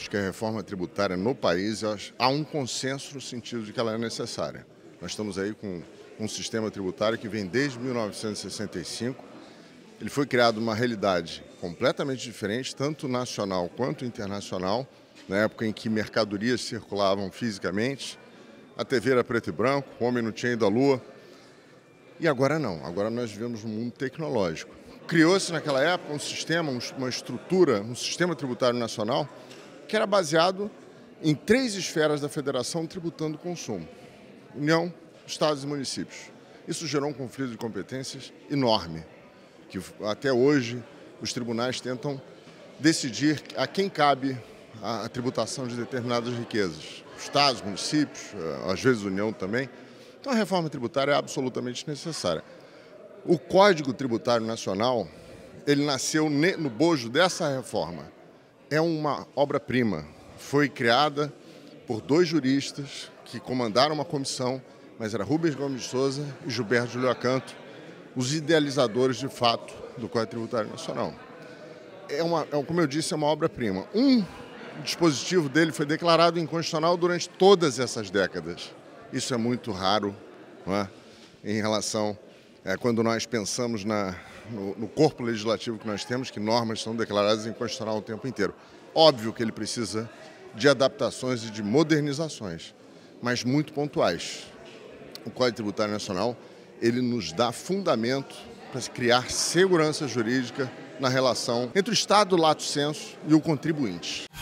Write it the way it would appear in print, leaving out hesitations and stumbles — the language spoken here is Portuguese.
Acho que a reforma tributária no país, há um consenso no sentido de que ela é necessária. Nós estamos aí com um sistema tributário que vem desde 1965. Ele foi criado numa realidade completamente diferente, tanto nacional quanto internacional, na época em que mercadorias circulavam fisicamente, a TV era preto e branco, o homem não tinha ido à lua. E agora não, agora nós vivemos um mundo tecnológico. Criou-se naquela época um sistema, uma estrutura, um sistema tributário nacional que era baseado em 3 esferas da federação tributando o consumo: União, Estados e municípios. Isso gerou um conflito de competências enorme, que até hoje os tribunais tentam decidir a quem cabe a tributação de determinadas riquezas. Estados, municípios, às vezes União também. Então a reforma tributária é absolutamente necessária. O Código Tributário Nacional, ele nasceu no bojo dessa reforma. É uma obra-prima. Foi criada por 2 juristas que comandaram uma comissão, mas era Rubens Gomes de Souza e Gilberto Júlio Acanto, os idealizadores, de fato, do Código Tributário Nacional. Como eu disse, é uma obra-prima. Um dispositivo dele foi declarado inconstitucional durante todas essas décadas. Isso é muito raro, não é? Em relação quando nós pensamos no corpo legislativo que nós temos, que normas são declaradas inconstitucional o tempo inteiro. Óbvio que ele precisa de adaptações e de modernizações, mas muito pontuais. O Código Tributário Nacional, ele nos dá fundamento para criar segurança jurídica na relação entre o Estado lato sensu e o contribuinte.